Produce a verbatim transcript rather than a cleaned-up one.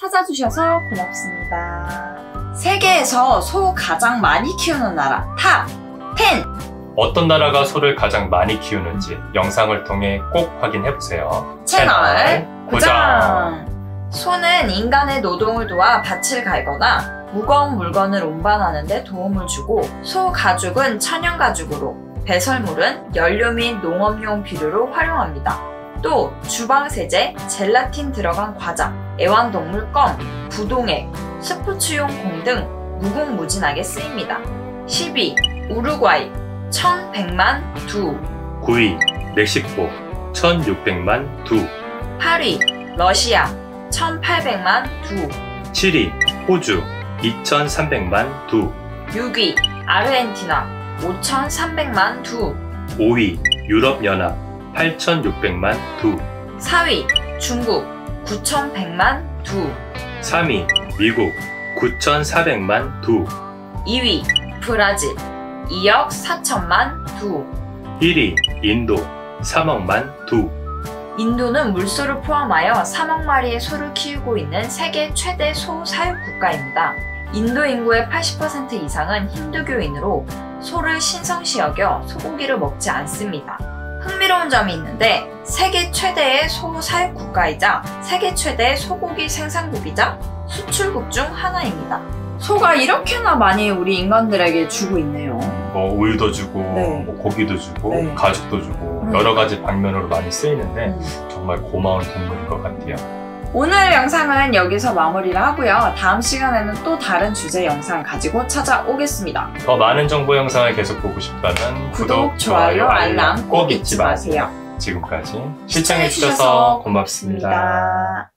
찾아주셔서 고맙습니다. 세계에서 소 가장 많이 키우는 나라 탑 텐! 어떤 나라가 소를 가장 많이 키우는지 영상을 통해 꼭 확인해보세요. 채널 고정! 소는 인간의 노동을 도와 밭을 갈거나 무거운 물건을 운반하는 데 도움을 주고, 소 가죽은 천연 가죽으로, 배설물은 연료 및 농업용 비료로 활용합니다. 또 주방 세제, 젤라틴 들어간 과자, 애완동물 껌, 부동액, 스포츠용 공 등 무궁무진하게 쓰입니다. 십 위 우루과이 천백만 두. 구 위 멕시코 천육백만 두. 팔 위 러시아 천팔백만 두. 칠 위 호주 이천삼백만 두. 육 위 아르헨티나 오천삼백만 두. 오 위 유럽연합 팔천육백만 두. 사 위 중국 구천백만 두. 삼 위 미국 구천사백만 두. 이 위 브라질 이억 사천만 두. 일 위 인도 삼억만 두. 인도는 물소를 포함하여 삼억 마리의 소를 키우고 있는 세계 최대 소 사육 국가입니다. 인도 인구의 팔십 퍼센트 이상은 힌두교인으로 소를 신성시 여겨 소고기를 먹지 않습니다. 흥미로운 점이 있는데, 세계 최대의 소 사육 국가이자 세계 최대의 소고기 생산국이자 수출국 중 하나입니다. 소가 이렇게나 많이 우리 인간들에게 주고 있네요. 뭐 우유도 주고 네. 뭐 고기도 주고 네. 가죽도 주고 그러니까. 여러 가지 방면으로 많이 쓰이는데 음. 정말 고마운 동물인 것 같아요. 오늘 영상은 여기서 마무리를 하고요. 다음 시간에는 또 다른 주제 영상 가지고 찾아오겠습니다. 더 많은 정보 영상을 계속 보고 싶다면 구독, 좋아요, 알람 꼭 잊지 마세요. 지금까지 시청해주셔서 고맙습니다. 고맙습니다.